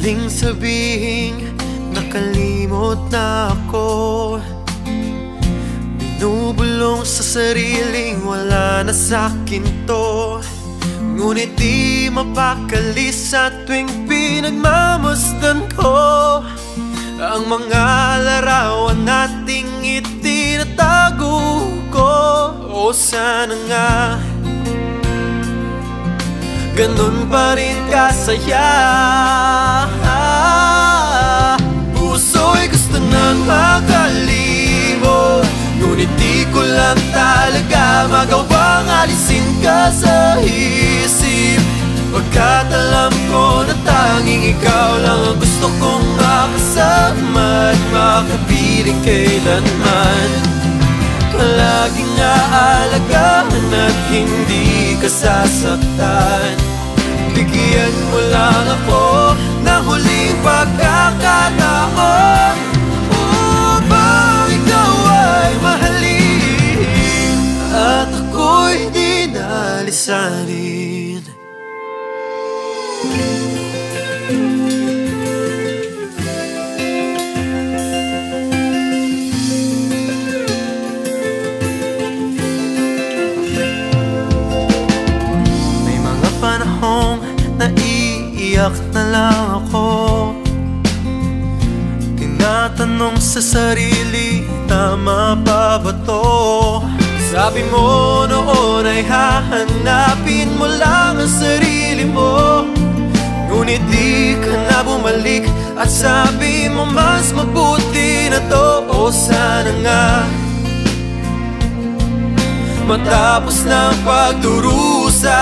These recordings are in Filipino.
Madaling sabihing nakalimot na ako, binubulong sa sariling wala na sa'kin to. Ngunit di mapakali sa tuwing pinagmamasdan ko ang mga larawan nating itinatago ko. O sana nga ganun pa rin kasaya. Puso'y gusto nang makalimot, ngunit di ko lang talaga magawang alisin ka sa isip, pagkat alam ko na tanging ikaw lang ang gusto kong makasama at makapiling kailanman. Laging aalagaan at hindi ka sasaktan. Bigyan mo lang ako ng huling pagkakataon upang ikaw ay mahalin at ako'y di nalisanin. Naiiyak na lang ako, tinatanong sa sarili, tama pa ba to? Sabi mo noon ay hahanapin mo lang ang sarili mo, ngunit di ka na bumalik at sabi mo mas mabuti na to. O sana nga matapos ng pagdurusa,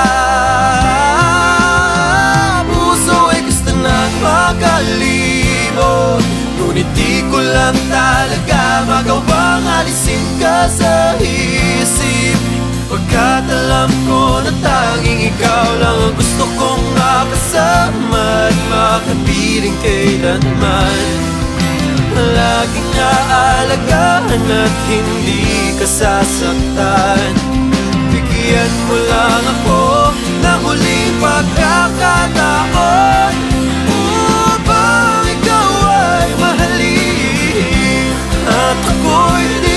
makalimot, ngunit di ko lang talaga magawang alisin ka sa isip, pagkat alam ko na tanging ikaw lang ang gusto kong makasama at makapiling kailanman. Laging aalagaan at hindi ka sasaktan. Bigyan mo lang ako ng huling pagkakataon upang ikaw ay mahalin at ako'y di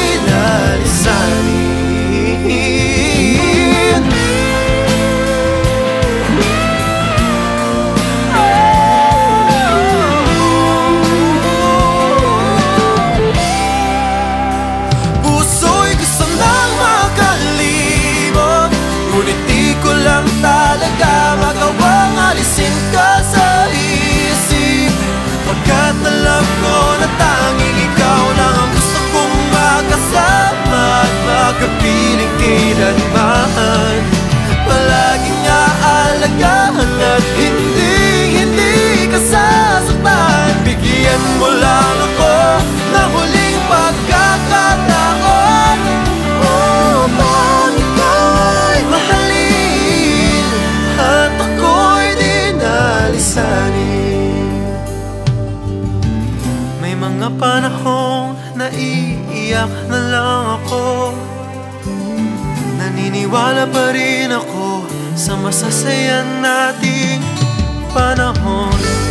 nalisanin. Puso'y gusto nang makalimot, ngunit di ko lang talaga magawang alisin ka sa isip, pagkat alam ko na tanging ikaw lang ang gusto kong makasama at makapiling kailanman. Palaging aalagaan at hindi ka sasaktan. Bigyan mo lang ako ng huling pagkakataon upang ikaw ay mahalin at ako'y di nalisanin. May mga panahong naiiyak na lang ako, naniniwala pa rin ako sa masasaya nating panahon.